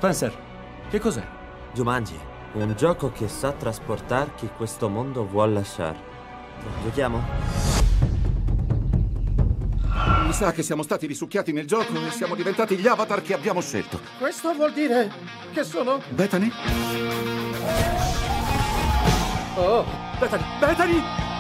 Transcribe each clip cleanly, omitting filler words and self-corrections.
Spencer, che cos'è? Jumanji, è un gioco che sa trasportar chi questo mondo vuol lasciare. Giochiamo? Mi sa che siamo stati risucchiati nel gioco e siamo diventati gli avatar che abbiamo scelto. Questo vuol dire che sono... Bethany? Oh, Bethany! Bethany!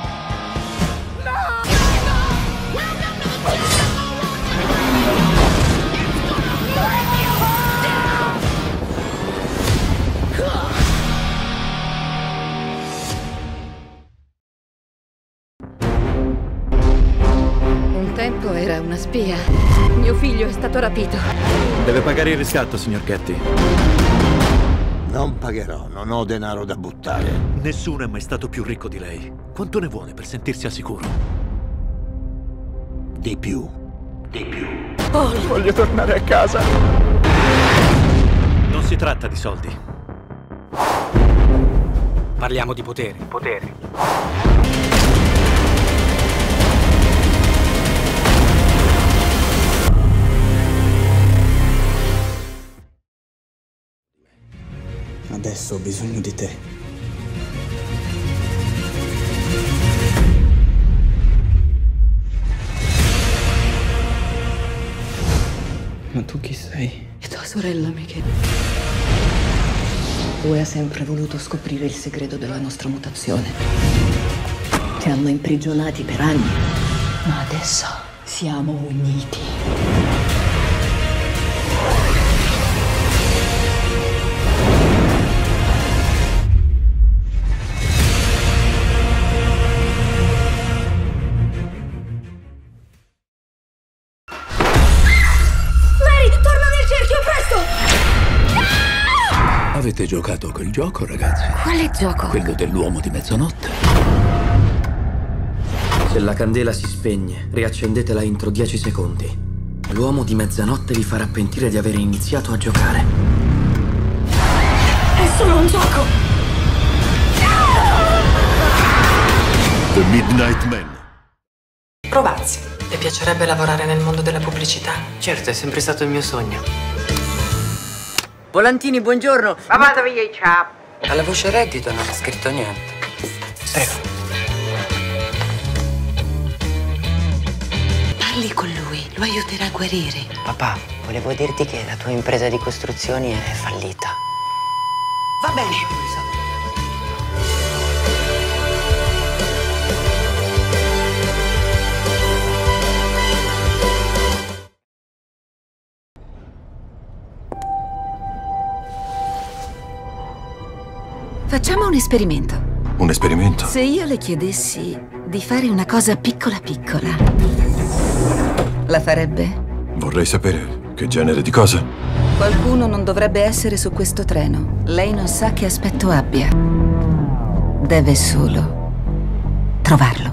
Un tempo era una spia. Mio figlio è stato rapito. Deve pagare il riscatto, signor Getty. Non pagherò, non ho denaro da buttare. Nessuno è mai stato più ricco di lei. Quanto ne vuole per sentirsi al sicuro? Di più. Di più. Paul! Voglio tornare a casa. Non si tratta di soldi. Parliamo di potere. Potere. Adesso ho bisogno di te. Ma tu chi sei? È tua sorella, Michele. Lui ha sempre voluto scoprire il segreto della nostra mutazione. Ci hanno imprigionati per anni, ma adesso siamo uniti. Avete giocato a quel gioco, ragazzi? Quale gioco? Quello dell'uomo di mezzanotte. Se la candela si spegne, riaccendetela entro 10 secondi. L'uomo di mezzanotte vi farà pentire di aver iniziato a giocare. È solo un gioco! The Midnight Man. Provazzi. Le piacerebbe lavorare nel mondo della pubblicità? Certo, è sempre stato il mio sogno. Volantini, buongiorno. Ma vada via, ciao. Alla voce reddito non ha scritto niente. Prego. Parli con lui, lo aiuterà a guarire. Papà, volevo dirti che la tua impresa di costruzioni è fallita. Va bene. Facciamo un esperimento. Un esperimento? Se io le chiedessi di fare una cosa piccola piccola, la farebbe? Vorrei sapere che genere di cosa. Qualcuno non dovrebbe essere su questo treno. Lei non sa che aspetto abbia. Deve solo trovarlo.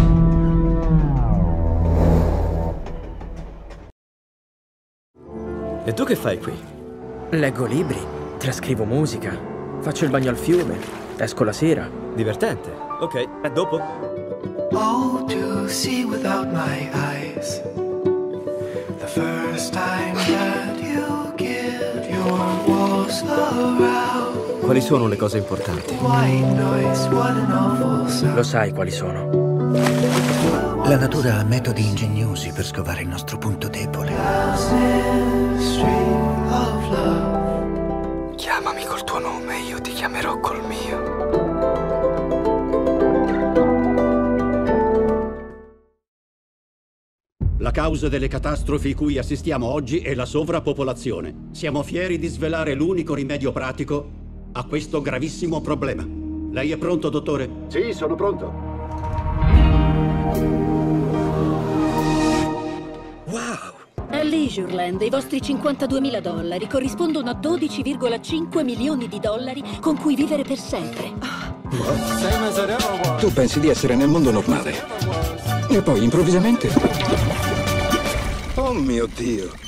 E tu che fai qui? Leggo libri, trascrivo musica, faccio il bagno al fiume, esco la sera. Divertente. Ok, a dopo. Oh, to see without my eyes. The first time that you give your walls around. Quali sono le cose importanti? White noise, what an awful sound. Lo sai quali sono. La natura ha metodi ingegnosi per scovare il nostro punto debole. Chiamami col tuo nome, io ti chiamerò col mio. La causa delle catastrofi cui assistiamo oggi è la sovrappopolazione. Siamo fieri di svelare l'unico rimedio pratico a questo gravissimo problema. Lei è pronto, dottore? Sì, sono pronto. A Leisureland i vostri $52.000 corrispondono a 12,5 milioni di dollari con cui vivere per sempre. Tu pensi di essere nel mondo normale. E poi, improvvisamente... Oh mio Dio!